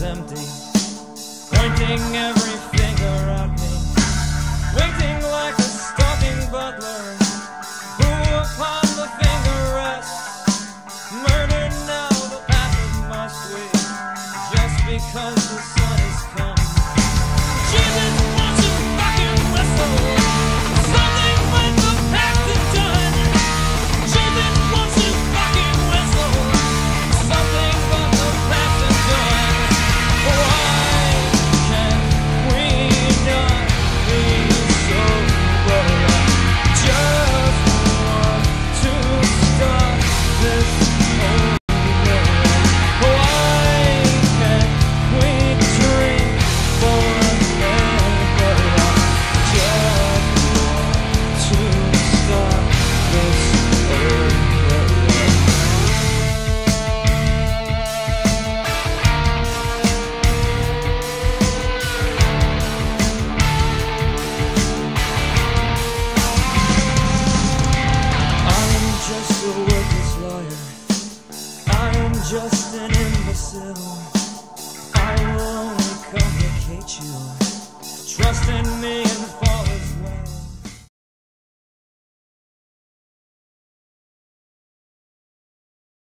empty, pointing every finger at me, waiting like a stalking butler, who upon the finger rests, murdered now the path of my sweet, just because the sun has come. Jesus wants to fucking whistle, something with the past is done. Jesus wants to fucking whistle, something but the past is done. Why can we not be sober? I just want to start this over. Why can't we drink forever? I just want to start this over. I am just a worthless lawyer. I am just an imbecile. I will only complicate you. Trust in me and